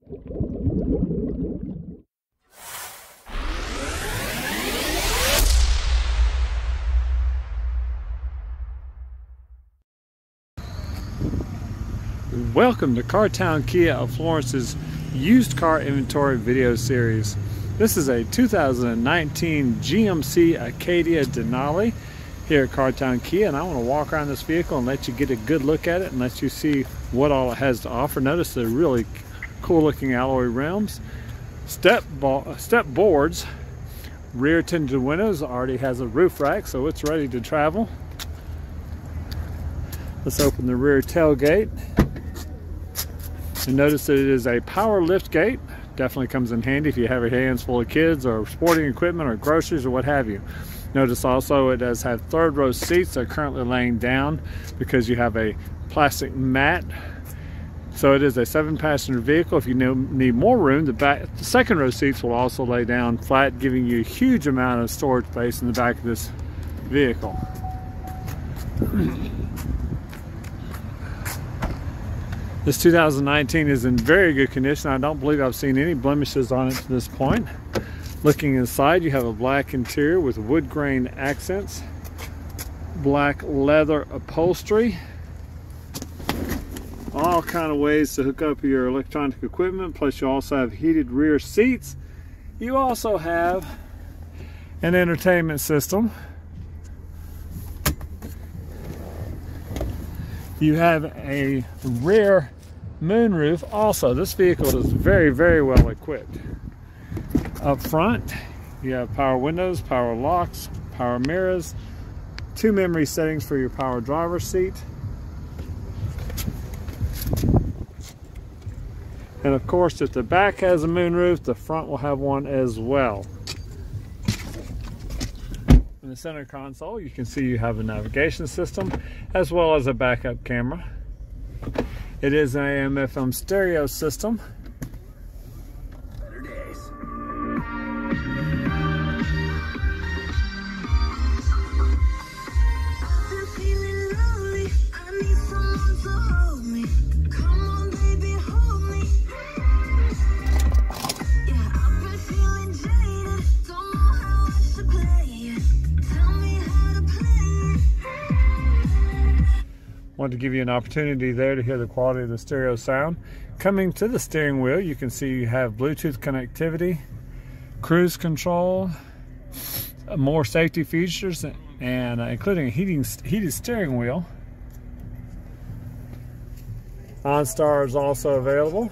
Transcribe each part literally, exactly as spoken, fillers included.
Welcome to CarTown Kia of Florence's used car inventory video series. This is a two thousand nineteen G M C Acadia Denali here at CarTown Kia, and I want to walk around this vehicle and let you get a good look at it and let you see what all it has to offer. Notice the really cool looking alloy rims, step, step boards, rear tinted windows, already has a roof rack so it's ready to travel. Let's open the rear tailgate. And notice that it is a power lift gate. Definitely comes in handy if you have your hands full of kids or sporting equipment or groceries or what have you. Notice also it does have third row seats that are currently laying down because you have a plastic mat. So it is a seven passenger vehicle. If you need more room, the, back, the second row seats will also lay down flat, giving you a huge amount of storage space in the back of this vehicle. This two thousand nineteen is in very good condition. I don't believe I've seen any blemishes on it to this point. Looking inside, you have a black interior with wood grain accents, black leather upholstery, all kind of ways to hook up your electronic equipment, plus you also have heated rear seats. You also have an entertainment system. You have a rear moonroof. Also, this vehicle is very, very well equipped. Up front, you have power windows, power locks, power mirrors, two memory settings for your power driver's seat. And of course, if the back has a moonroof, the front will have one as well. In the center console, you can see you have a navigation system as well as a backup camera. It is an A M F M stereo system. Better days. Want to give you an opportunity there to hear the quality of the stereo sound. Coming to the steering wheel, you can see you have Bluetooth connectivity, cruise control, more safety features, and uh, including a heating, heated steering wheel. OnStar is also available.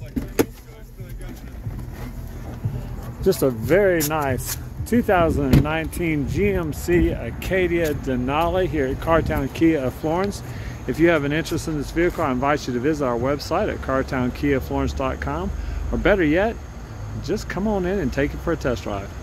Just a very nice two thousand nineteen G M C Acadia Denali here at CarTown Kia of Florence. If you have an interest in this vehicle, I invite you to visit our website at car town kia florence dot com, or better yet, just come on in and take it for a test drive.